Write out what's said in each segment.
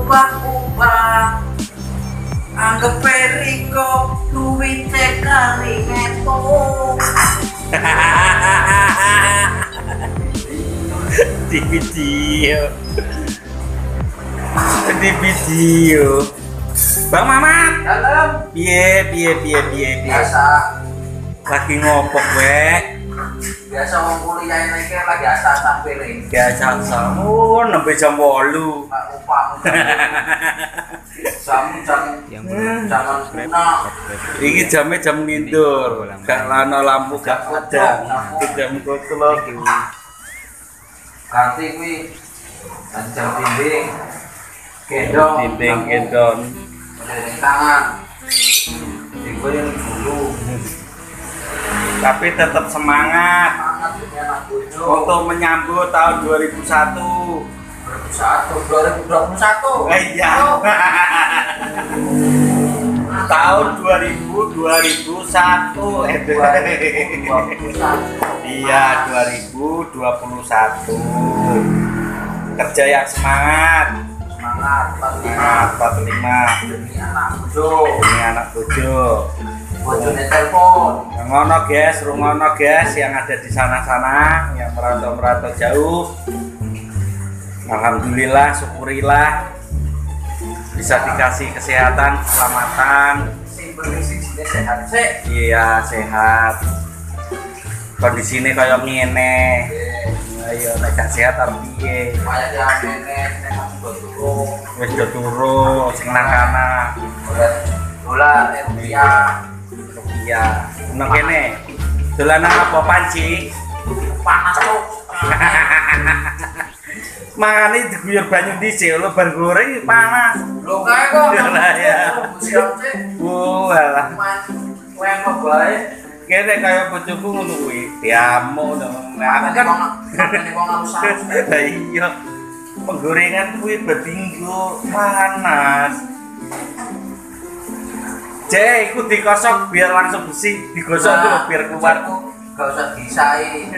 ubah-ubah anggap periko duwite kari ngetuk di video Bang Mamat dalam piye biasa lagi ngopok wek biasa wong kuliah iki lagi asal piring biasa samun sampai jam 8 Pak upah jam jangan punah iki jamnya jam ngindur gak lana lampu gak ada jam kotlok ganti kuwi jam dinding gendong gendong dari tangan diberi dulu tapi tetap semangat untuk menyambut tahun 2021 iya tahun 2021 iya 2021 kerja yang semangat 45 ini anak bojo bojone telepon ngono guys, rungono guys yang ada di sana-sana yang merantau jauh. Alhamdulillah, syukurilah bisa dikasih kesehatan, keselamatan. Sehat sih. Iya, sehat. Kondisine kaya ngene. Ayo nek gak sehat arep piye? Kaya diamene nek turu. Wis do turu, sing nang kana. Dolar rupiah. Iya, nang kene. Dolanan apa panci? Panas tuh. Mangane diguyur banyu dhisik lho bar goreng panas. Lho kae kok. Lah ya. Walah. Wen kok bae. Kene kaya bojoku ngono kuwi. Diamuk dong. Nah, kan wong rusak. lah iya. Penggorengan kuwi betinggo panas. Cek, iku dikosok biar langsung bersih, digosok dulu biar keluar. Gak usah disai.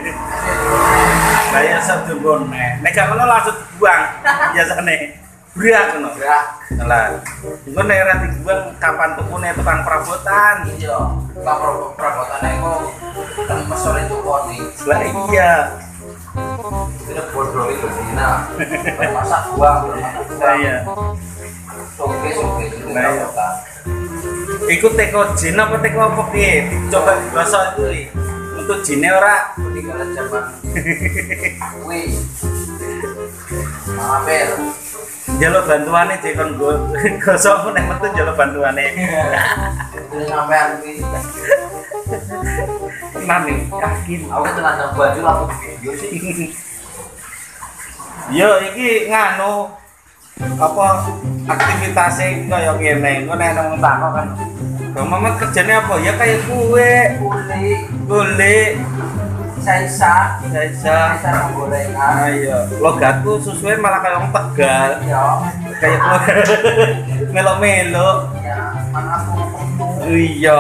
Saya sedulur nek gak ngono langsung dibuang biasane. Brak ngono. Brak. Lah. Engko nek ora dibuang kapan tukune tukang perabotan. Iya. Tukang perabotane kok kan mesore tukoni. Lah iya. Itu bodoh itu dina. Masak buang. Iya. Soke itu perabotan. Iku teko jin apa teko apa piye? Coba digosok itu li. Untuk jine ora meninggal zaman. Wih. Mampir. Jaluk bantuane cek kon gosok nek metu jaluk bantuane. Ini sampean kuwi. Mami, yakin. Aku tenan baju aku video sih. Yo iki nganu apa aktivitasnya kaya ngene engko nek nang takok kan Bang Mamat kerjane apa ya kayak kue kulit Saisa gorengan ayo logatku sesuai malah kayak orang Tegal iya kayak melo-melo ya mana aku iya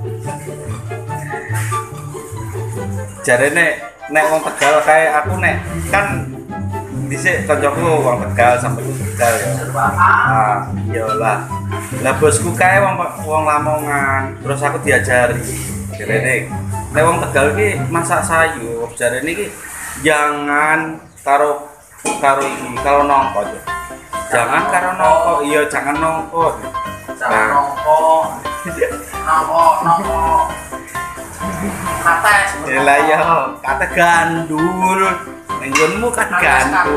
jarene nek wong Tegal kayak aku nek kan dhisik kancaku wong Tegal sampai Tegal ya. Ah, iyalah. Lah bosku kae wong Lamongan, terus aku diajari. Jarene nek wong Tegal iki masak sayur, jarene iki jangan karo iki kalau nongko aja. Jangan karo nongko, iya jangan nongko. Jangan nongko. Kates. Lah ya, kate gandul. Nggonmu kan gandul.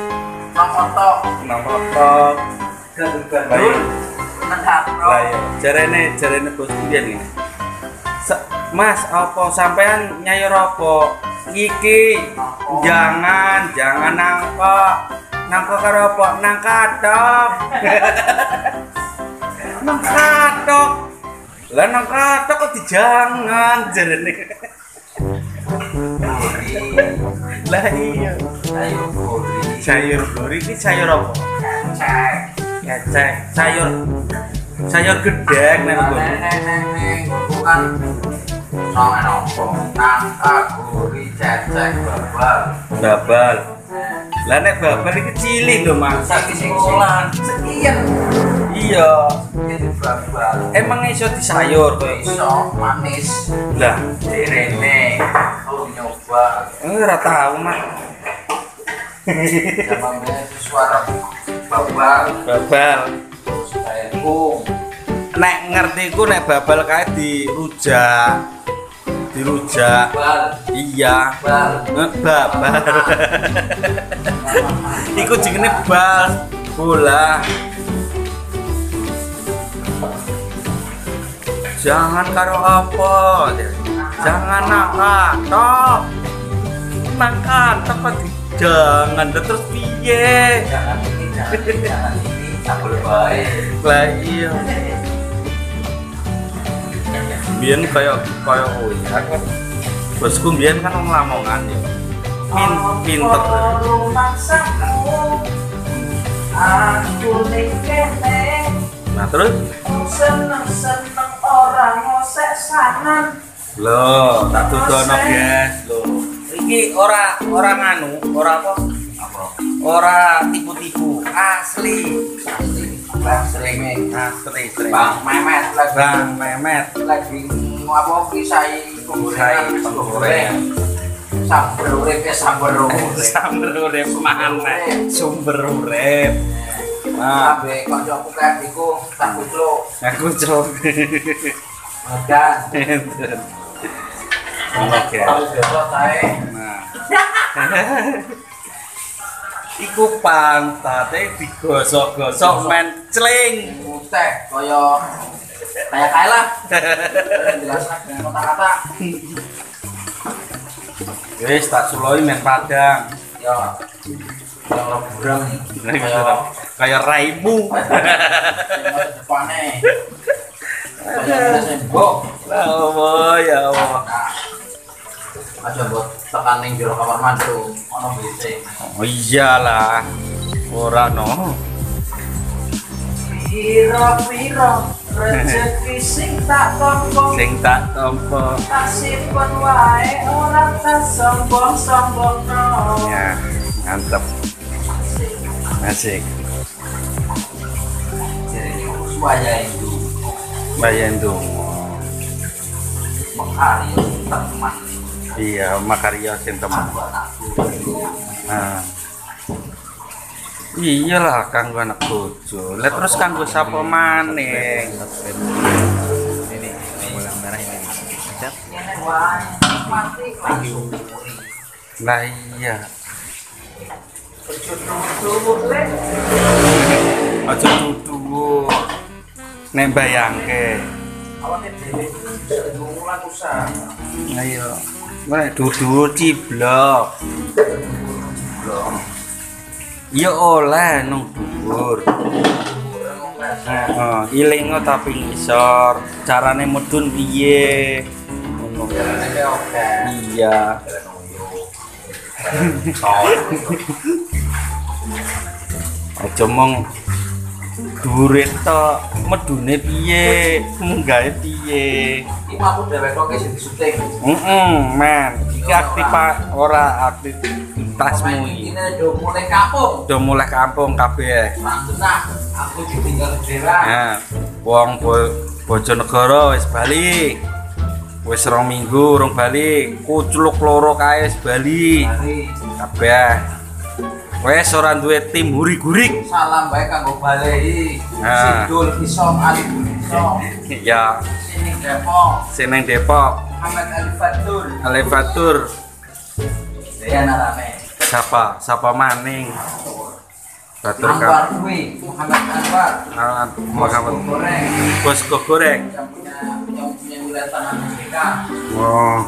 Nang foto. Gandul. Lah ya, jarene bosku piye iki? Mas, apa sampean nyayur apa? Iki jangan nangko karo apa? Nang kathok. Nang kathok. Lah nang kathok kok dijangan jarene. Lah iya. Sayur gori iki sayur apa? Kecek. Sayur gedhek nek bukan nang opo nangka gori cecek babal Lah nek babal iki cilik lho, Mas. Saiki sing sekian. Iya. Itu babal. Emang iso disayur kok. Iso manis. Lah, Rene aku nyoba. ora tau, Mas. Namanya suara babal. Babal. Terus kayak kung. Nek ngerti ku nek babal kae dirujak. Dirujak. Babal. Iya. Babal. Iku jenenge bal bola. Jangan karo apa? Jangan nakatok. Nakatok kok jangan terus piye? Jangan ini, sambel bae. Lah iya. Biyen kaya oh ya kan. Bosku biyen kan wong Lamongan ya. Pinter. Aku ning kene Nah terus seneng-seneng orang ngosek sanan. loh, tak dudono guys, loh. Iki ora nganu, ora apa? Apa? Ora tipu-tipu, asli. Bang seringe Asli, Bang Memet lagi Bang Memet. lagi apa kisai Kisai penggoreng. Sambel urip ya sambel urip. Sumber urip mana? Sumber urip. Nah, Abe kancaku kan iku tak kucluk. aku coba. Makan. Oke. Tahu besok tae. Nah. Iku pantate digosok-gosok men cling. Teh kaya kayak lah. Jelaskan dengan kata-kata. Wis tak suloi men padang. Ya. Yang lebrang Kayak raimu. Depane. Kayak sembok. Ya Allah, ya Allah. Aja buat tekan ning jero kamar mandi ono WC. Oh iyalah. Ora no. Piro-piro rezeki sing tak tompo. Sing tak tampa. Tak simpen wae ora tak sombong-sombongno. Ya, mantap. Asik. Jadi suaya itu Bayan dong. menghari teman Iya, makarya sing temen. anakku. Nah. Iyalah kanggo anak bojo. Lah terus kanggo sapa maneh? Ini bola merah ini. Ngene wae mati langsung. Lah iya. Ojo tutup le. Aja dudu. Nek bayangke. Awake dhewe ngulang usaha. Ayo. Nek dudu ciblok. Ya oleh nang dhuwur. Heeh, ilingo tapi ngisor. Carane mudhun piye? Ngono. Iya. Aja mong dhuwure tok, medune piye? Munggahe piye? Iki aku dhewe kok sing syuting. Men. Iki ora aktivitasmu iki. Ini udah mulai kampung. Udah mulai kampung kabeh. Nah, aku ditinggal daerah. Nah, wong Bojonegoro wis bali. Wis 2 minggu urung bali. Kucluk loro kae wis bali. Mari. Kabeh. Wes ora duwe tim huri-gurik. Salam baik kanggo Balehi. Nah. Sidul Isom Ali Isom. Ya, Sini Depok. seneng Depok. Muhammad Ali Fatur. Alifatur. Daya narame. Siapa maning? Batur Anwar kan. Dwi. Muhammad Anwar. Muhammad Goreng. Bosco goreng. Yang punya wilayah tanah Merdeka. Oh.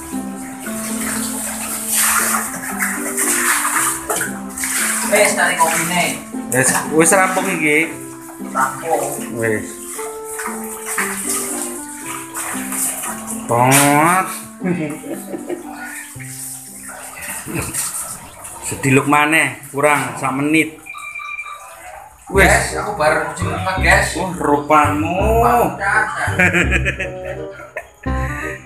Wes cari kopine. Wis rampung iki. Rampung. Wis. Tot. Sediluk maneh, kurang 1 menit. Wis, Guys, aku baru cuci muka, guys. rupamu.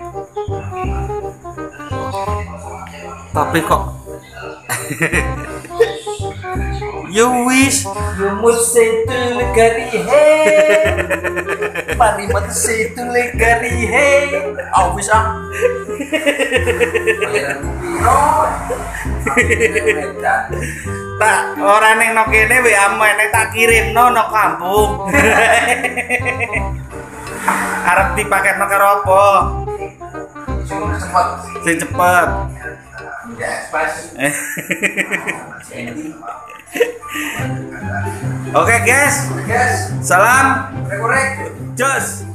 Tapi kok You wish. You must say to legari hey. Mari mati say to legari hey. Awis ah. Tak ora ning no kene WA meneh tak kirimno no kampung. Arep dipaketno karo apa? Sing cepet. Ya, pas. Oke guys, Guys, salam korek-korek. jos.